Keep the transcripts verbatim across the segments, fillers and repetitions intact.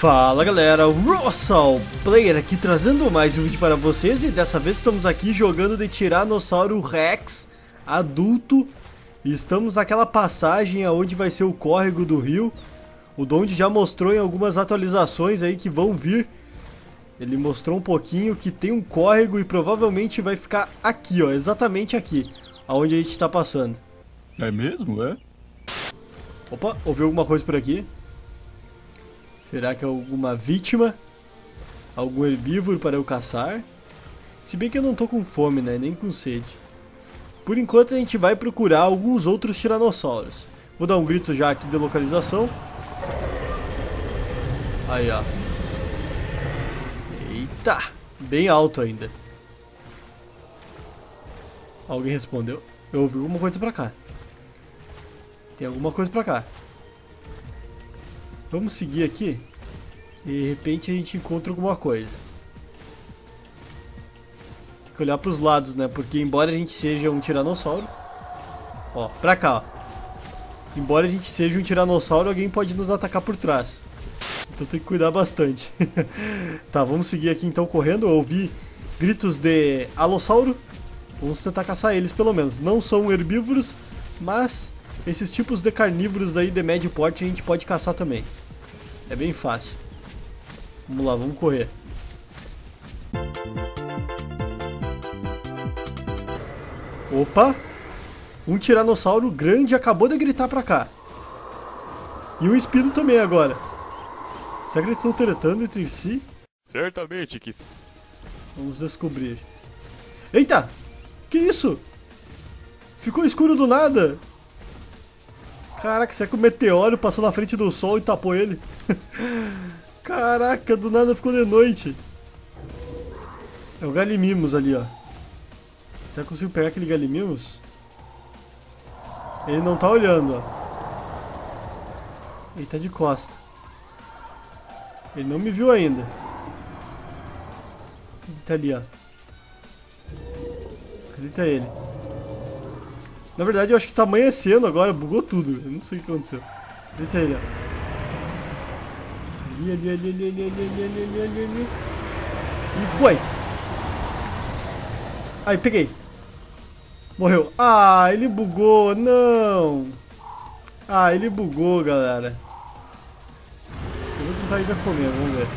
Fala galera, Russell Player aqui trazendo mais um vídeo para vocês. E dessa vez estamos aqui jogando de Tiranossauro Rex adulto. E estamos naquela passagem aonde vai ser o córrego do rio. O Donde já mostrou em algumas atualizações aí que vão vir. Ele mostrou um pouquinho que tem um córrego e provavelmente vai ficar aqui, ó, exatamente aqui, aonde a gente está passando. É mesmo, é? Opa, ouviu alguma coisa por aqui? Será que é alguma vítima? Algum herbívoro para eu caçar? Se bem que eu não tô com fome, né? Nem com sede. Por enquanto a gente vai procurar alguns outros tiranossauros. Vou dar um grito já aqui de localização. Aí, ó. Eita! Bem alto ainda. Alguém respondeu? Eu ouvi alguma coisa pra cá. Tem alguma coisa pra cá. Vamos seguir aqui. E de repente a gente encontra alguma coisa. Tem que olhar pros lados, né? Porque embora a gente seja um tiranossauro... Ó, pra cá, ó. Embora a gente seja um tiranossauro, alguém pode nos atacar por trás. Então tem que cuidar bastante. Tá, vamos seguir aqui então correndo. Eu ouvi gritos de alossauro. Vamos tentar caçar eles pelo menos. Não são herbívoros, mas esses tipos de carnívoros aí de médio porte a gente pode caçar também. É bem fácil. Vamos lá, vamos correr. Opa! Um tiranossauro grande acabou de gritar pra cá. E um espino também agora. Será que eles estão tretando entre si? Certamente que... Vamos descobrir. Eita! Que isso? Ficou escuro do nada. Caraca, será que o meteoro passou na frente do sol e tapou ele? Caraca, do nada ficou de noite. É o Gallimimus ali, ó. Será que eu consigo pegar aquele Gallimimus? Ele não tá olhando, ó. Ele tá de costa. Ele não me viu ainda. Ele tá ali, ó. Ali tá ele. Na verdade eu acho que tá amanhecendo agora, bugou tudo. Eu não sei o que aconteceu. Ali tá ele, ó. Ali, ali, ali, ali, ali, ali, ali, ali, ali, ali. E foi! Aí, peguei. Morreu. Ah, ele bugou, não! Ah, ele bugou, galera. Eu vou tentar ainda comer, vamos ver.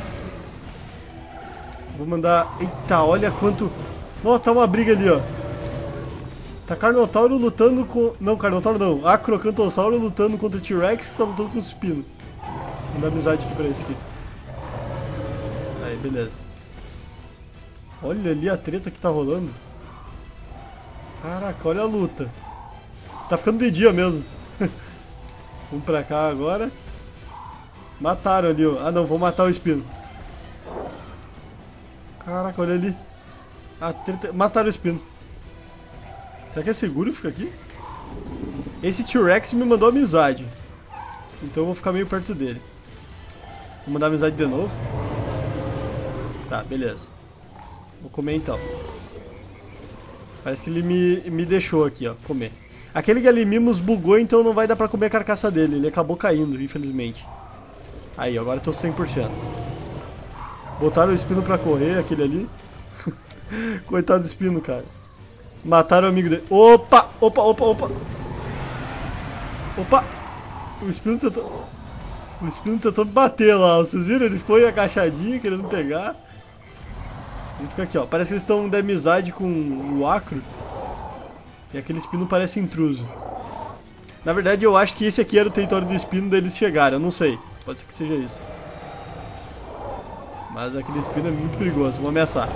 Vou mandar... Eita, olha quanto... Nossa, tá uma briga ali, ó. Tá Carnotauro lutando com... Não, Carnotauro não. Acrocantossauro lutando contra o T-Rex que tá lutando com o Spino. Vou dar amizade aqui pra esse aqui. Aí, beleza. Olha ali a treta que tá rolando. Caraca, olha a luta. Tá ficando de dia mesmo. Vamos pra cá agora. Mataram ali, ó. Ah não, vou matar o Espino. Caraca, olha ali. A treta... Mataram o Espino. Será que é seguro ficar aqui? Esse T-Rex me mandou amizade. Então eu vou ficar meio perto dele. Vou mandar amizade de novo. Tá, beleza. Vou comer então. Parece que ele me, me deixou aqui, ó, comer. Aquele Gallimimus bugou, então não vai dar pra comer a carcaça dele. Ele acabou caindo, infelizmente. Aí, agora eu tô cem por cento. Botaram o Espino pra correr, aquele ali. Coitado do Espino, cara. Mataram o amigo dele. Opa! Opa, opa, opa! Opa! O Espino tentou... O Espino tentou me bater lá, vocês viram? Ele ficou agachadinho, querendo pegar. Ele fica aqui, ó. Parece que eles estão de amizade com o Acro. E aquele Espino parece intruso. Na verdade, eu acho que esse aqui era o território do Espino, daí eles chegaram. Eu não sei. Pode ser que seja isso. Mas aquele Espino é muito perigoso. Vou ameaçar.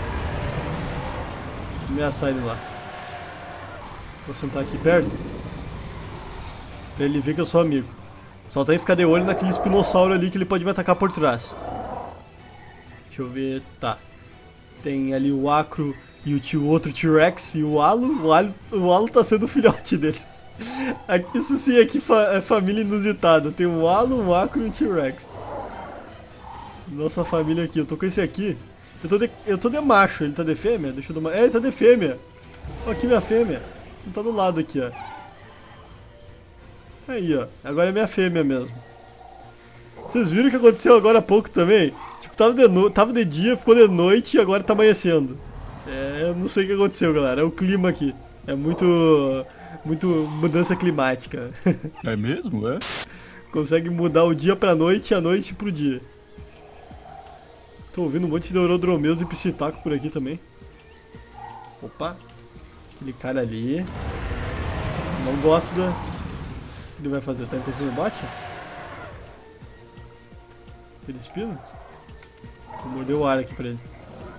Vou ameaçar ele lá. Vou sentar aqui perto. Pra ele ver que eu sou amigo. Só tem que ficar de olho naquele espinossauro ali que ele pode me atacar por trás. Deixa eu ver... Tá. Tem ali o Acro e o tio, outro T-Rex e o Alo. O Alo, o Alo tá sendo o filhote deles. Isso sim aqui é família inusitada. Tem o Alo, o Acro e o T-Rex. Nossa família aqui. Eu tô com esse aqui. Eu tô de, eu tô de macho. Ele tá de fêmea? Deixa eu dar uma... É, ele tá de fêmea. Ó, aqui minha fêmea. Ele tá do lado aqui, ó. Aí, ó. Agora é minha fêmea mesmo. Vocês viram o que aconteceu agora há pouco também? Tipo, tava de, no... tava de dia, ficou de noite e agora tá amanhecendo. É, eu não sei o que aconteceu, galera. É o clima aqui. É muito... muito mudança climática. É mesmo, é? Consegue mudar o dia pra noite e a noite pro dia. Tô ouvindo um monte de Neurodromeus e Psitaco por aqui também. Opa. Aquele cara ali. Não gosto da... O que ele vai fazer? Tá impressando o bot? Aquele espino? Vou morder o ar aqui pra ele.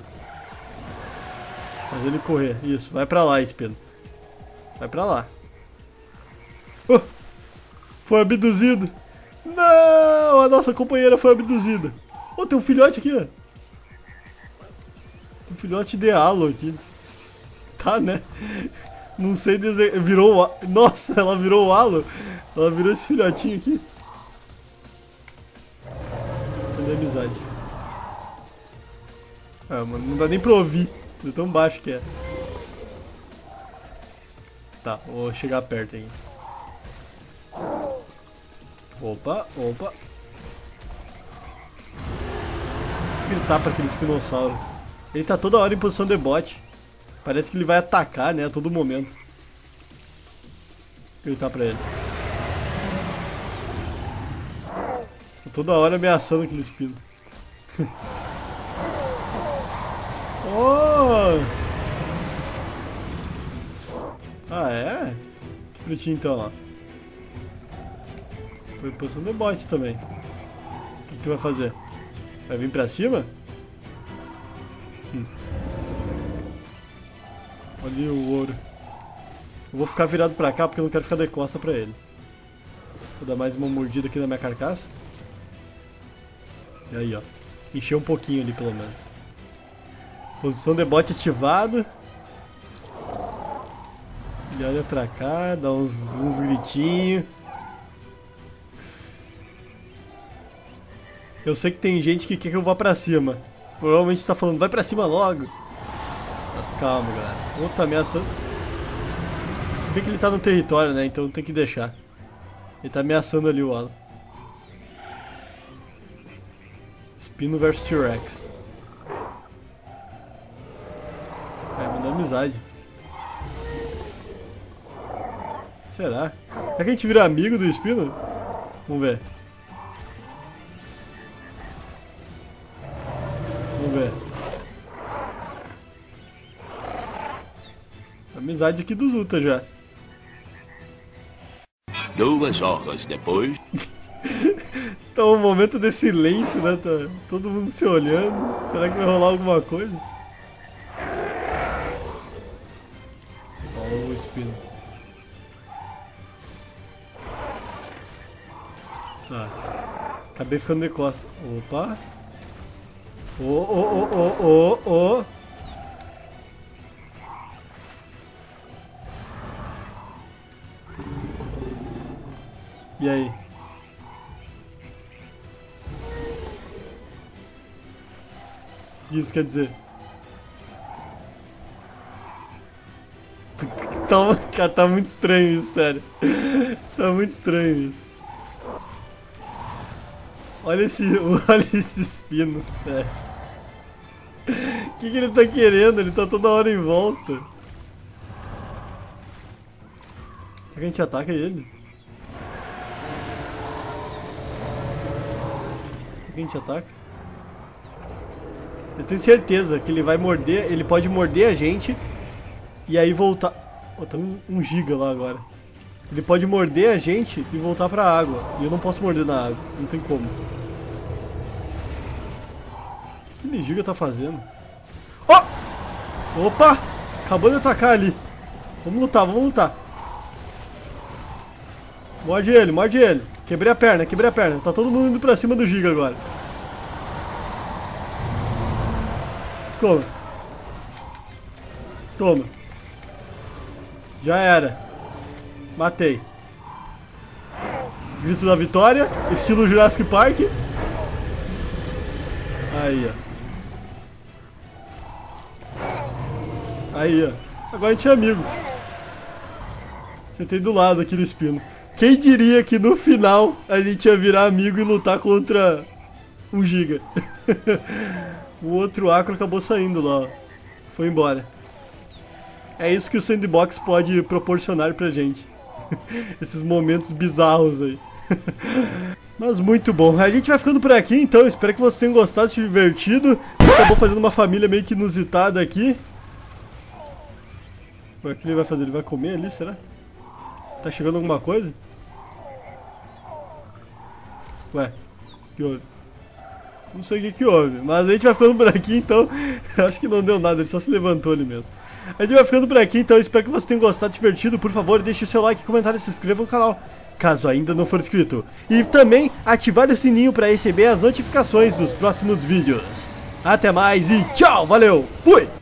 Faz ele correr. Isso, vai pra lá, espino. Vai pra lá. Oh! Foi abduzido. Não! A nossa companheira foi abduzida. Oh, tem um filhote aqui, ó. Tem um filhote de halo aqui. Tá, né? Não sei desenhar. Virou o halo. Nossa, ela virou o halo. Ela virou esse filhotinho aqui. Cadê a amizade? Ah, mano, não dá nem pra ouvir. De tão baixo que é. Tá, vou chegar perto aí. Opa, opa. Gritar pra aquele espinossauro. Ele tá toda hora em posição de bote. Parece que ele vai atacar, né, a todo momento. Gritar pra ele. Tô toda hora ameaçando aquele espino. Oh! Ah, é? Que bonitinho então, ó. Tô em posição de bote também. O que, que tu vai fazer? Vai vir pra cima? Hum. Olha o ouro. Eu vou ficar virado pra cá porque eu não quero ficar de costa pra ele. Vou dar mais uma mordida aqui na minha carcaça. E aí, ó. Encheu um pouquinho ali, pelo menos. Posição de bote ativado. Ele olha pra cá, dá uns, uns gritinhos. Eu sei que tem gente que quer que eu vá pra cima. Provavelmente tá falando, vai pra cima logo. Mas calma, galera. O outro tá ameaçando. Se bem que ele tá no território, né? Então tem que deixar. Ele tá ameaçando ali o halo. Espino versus T-Rex. Vai mandar amizade. Será? Será que a gente vira amigo do espino? Vamos ver. Vamos ver. Amizade aqui dos Uta já. Duas horas depois. Tá um momento de silêncio, né? Tá todo mundo se olhando. Será que vai rolar alguma coisa? Olha o espino. Tá. Acabei ficando de costas. Opa. Ô, ô, ô, ô, ô, ô. E aí? O que isso quer dizer? Tá, cara, tá muito estranho isso, sério. Tá muito estranho isso. Olha esse, olha esses pinos, velho. O que, que ele tá querendo? Ele tá toda hora em volta. Será que a gente ataca ele? Será que a gente ataca? Eu tenho certeza que ele vai morder, ele pode morder a gente e aí voltar. Oh, tá um, um giga lá agora. Ele pode morder a gente e voltar pra água. E eu não posso morder na água, não tem como. O que aquele giga tá fazendo? Oh! Opa! Acabou de atacar ali. Vamos lutar, vamos lutar. Morde ele, morde ele. Quebrei a perna, quebrei a perna. Tá todo mundo indo pra cima do giga agora. Toma. Toma. Já era. Matei. Grito da vitória. Estilo Jurassic Park. Aí, ó. Aí, ó. Agora a gente é amigo. Sentei do lado aqui do espino. Quem diria que no final a gente ia virar amigo e lutar contra um giga. O outro Acro acabou saindo lá, ó. Foi embora. É isso que o Sandbox pode proporcionar pra gente. Esses momentos bizarros aí. Mas muito bom. A gente vai ficando por aqui então. Espero que vocês tenham gostado, se divertido. A gente acabou fazendo uma família meio que inusitada aqui. O que ele vai fazer? Ele vai comer ali, será? Tá chegando alguma coisa? Ué, o que houve? Não sei o que que houve, mas a gente vai ficando por aqui então. Acho que não deu nada, ele só se levantou ali mesmo. A gente vai ficando por aqui então, espero que vocês tenham gostado, divertido. Por favor, deixe o seu like, comentário e se inscreva no canal, caso ainda não for inscrito. E também ativar o sininho para receber as notificações dos próximos vídeos. Até mais e tchau, valeu, fui!